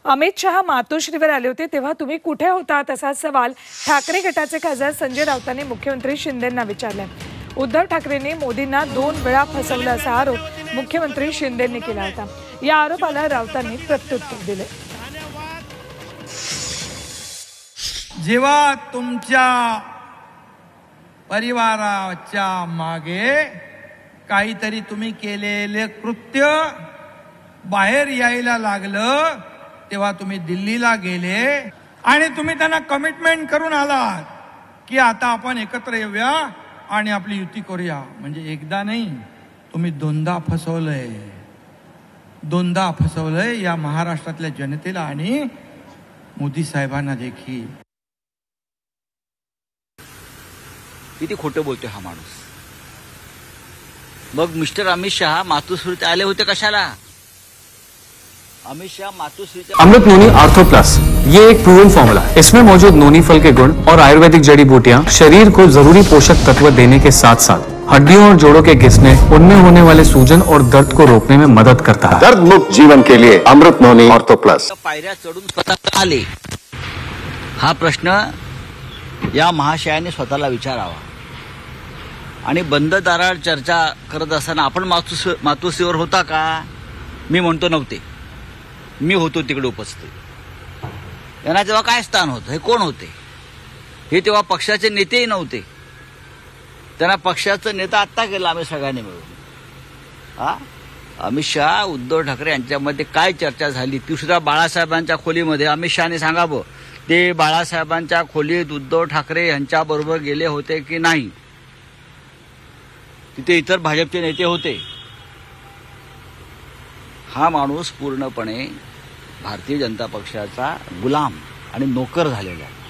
अमित शहा मातोश्रीवर आले होते तेव्हा तुम्ही कुठे होता, तसा सवाल ठाकरे गटाचे खासदार संजय राऊतांनी मुख्यमंत्री शिंदेंना विचारला। उद्धव ठाकरेंनी मोदींना 2 वेळा फसवलं असा आरोप मुख्यमंत्री शिंदेंनी केला होता। या आरोपाला राऊतांनी प्रत्युत्तर दिले। जेव्हा तुमच्या परिवाराच्या मागे काहीतरी तुम्ही केलेले कृत्य बाहेर यायला लागलं तेव्हा तुम्ही दिल्लीला गेले आणि तुम्ही त्यांना कमिटमेंट करून आलात की आता आपण एकत्र येऊया आणि आपली युती करूया। म्हणजे एकदा नाही, तुम्ही दोनदा फसवलंय या महाराष्ट्रातल्या जनतेला आणि मोदी साहेबांना देखील। किती खोटं बोलतोय हा माणूस। मग मिस्टर अमित शहा मातोश्रीत आले होते कशाला? अमित शाह मातोश्री अमृत नोनी आर्थो प्लस, ये एक प्रूवन फॉर्मूला है। इसमें मौजूद नोनी फल के गुण और आयुर्वेदिक जड़ी बूटियां शरीर को जरूरी पोषक तत्व देने के साथ साथ हड्डियों और जोड़ों के घिसने, उनमें होने वाले सूजन और दर्द को रोकने में मदद करता है। दर्द मुक्त जीवन के लिए अमृत नोनी आर्थो प्लस। पायऱ्या चढून स्वतः आले, हा प्रश्न या महाशयाने स्वतःला विचारावा। आणि बंद दारात चर्चा करत असताना आपण मातोश्रीवर होता का? मी म्हणतो नव्हते, मी होतो तिकडे उपस्थित। यांना तेव्हा काय स्थान होतं? हे कोण होते? हे तेव्हा पक्षाचे नेतेही नव्हते। त्यांना पक्षाचं नेता आत्ता केलं आम्ही सगळ्यांनी मिळून। अमित शहा उद्धव ठाकरे यांच्यामध्ये काय चर्चा झाली ती सुद्धा बाळासाहेबांच्या खोलीमध्ये अमित शहाने सांगावं। ते बाळासाहेबांच्या खोलीत उद्धव ठाकरे यांच्याबरोबर गेले होते की नाही? तिथे इतर भाजपचे नेते होते। हा माणूस पूर्णपणे भारतीय जनता पक्षाचा गुलाम आणि नोकर झालेला आहे।